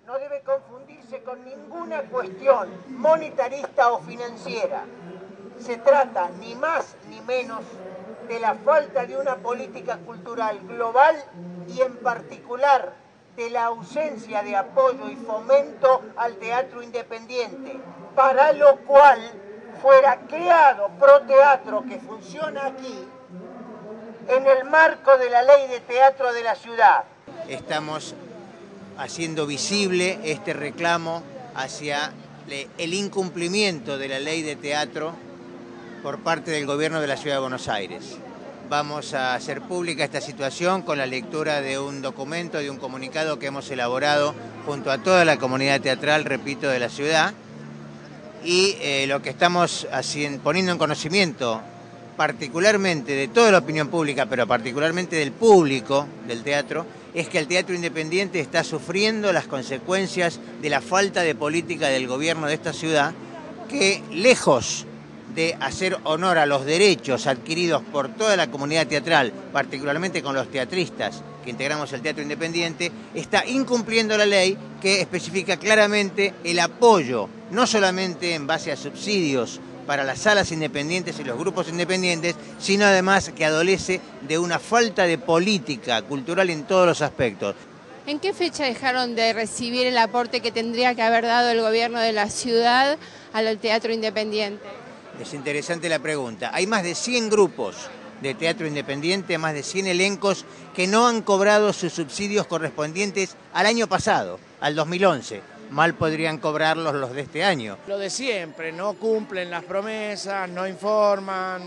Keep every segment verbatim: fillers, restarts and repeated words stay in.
no debe confundirse con ninguna cuestión monetarista o financiera. Se trata ni más ni menos de la falta de una política cultural global y en particular de la ausencia de apoyo y fomento al teatro independiente, para lo cual fuera creado Proteatro, que funciona aquí, en el marco de la Ley de Teatro de la Ciudad. Estamos haciendo visible este reclamo hacia el incumplimiento de la Ley de Teatro por parte del gobierno de la Ciudad de Buenos Aires. Vamos a hacer pública esta situación con la lectura de un documento, de un comunicado que hemos elaborado junto a toda la comunidad teatral, repito, de la ciudad, y eh, lo que estamos haciendo, poniendo en conocimiento particularmente de toda la opinión pública, pero particularmente del público del teatro, es que el teatro independiente está sufriendo las consecuencias de la falta de política del gobierno de esta ciudad, que lejos de hacer honor a los derechos adquiridos por toda la comunidad teatral, particularmente con los teatristas que integramos el teatro independiente, está incumpliendo la ley que especifica claramente el apoyo, no solamente en base a subsidios para las salas independientes y los grupos independientes, sino además que adolece de una falta de política cultural en todos los aspectos. ¿En qué fecha dejaron de recibir el aporte que tendría que haber dado el gobierno de la ciudad al teatro independiente? Es interesante la pregunta. Hay más de cien grupos de teatro independiente, más de cien elencos que no han cobrado sus subsidios correspondientes al año pasado, al dos mil once. Mal podrían cobrarlos los de este año. Lo de siempre, no cumplen las promesas, no informan.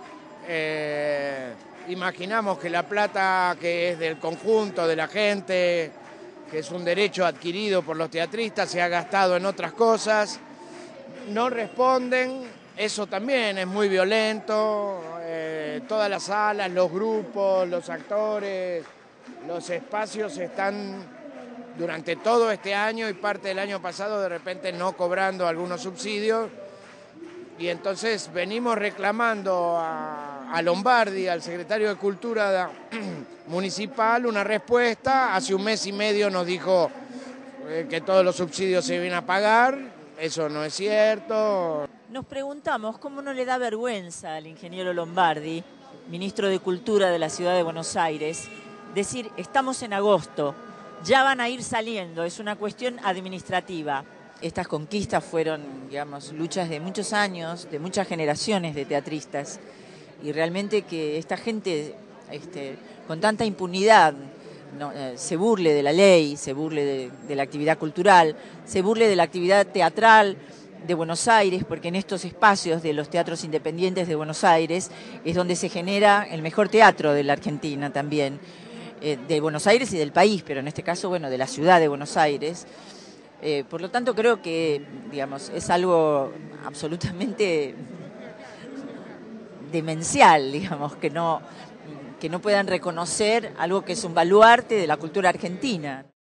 Eh, imaginamos que la plata que es del conjunto de la gente, que es un derecho adquirido por los teatristas, se ha gastado en otras cosas. No responden. Eso también es muy violento, eh, todas las salas, los grupos, los actores, los espacios están durante todo este año y parte del año pasado de repente no cobrando algunos subsidios, y entonces venimos reclamando a, a Lombardi, al secretario de Cultura municipal, una respuesta. Hace un mes y medio nos dijo eh, que todos los subsidios se iban a pagar, eso no es cierto. Nos preguntamos cómo no le da vergüenza al ingeniero Lombardi, ministro de Cultura de la Ciudad de Buenos Aires, decir, estamos en agosto, ya van a ir saliendo, es una cuestión administrativa. Estas conquistas fueron, digamos, luchas de muchos años, de muchas generaciones de teatristas, y realmente que esta gente, este, con tanta impunidad, no, eh, se burle de la ley, se burle de, de la actividad cultural, se burle de la actividad teatral de Buenos Aires, porque en estos espacios de los teatros independientes de Buenos Aires es donde se genera el mejor teatro de la Argentina también, eh, de Buenos Aires y del país, pero en este caso, bueno, de la ciudad de Buenos Aires. Eh, por lo tanto, creo que, digamos, es algo absolutamente demencial, digamos, que no, que no puedan reconocer algo que es un baluarte de la cultura argentina.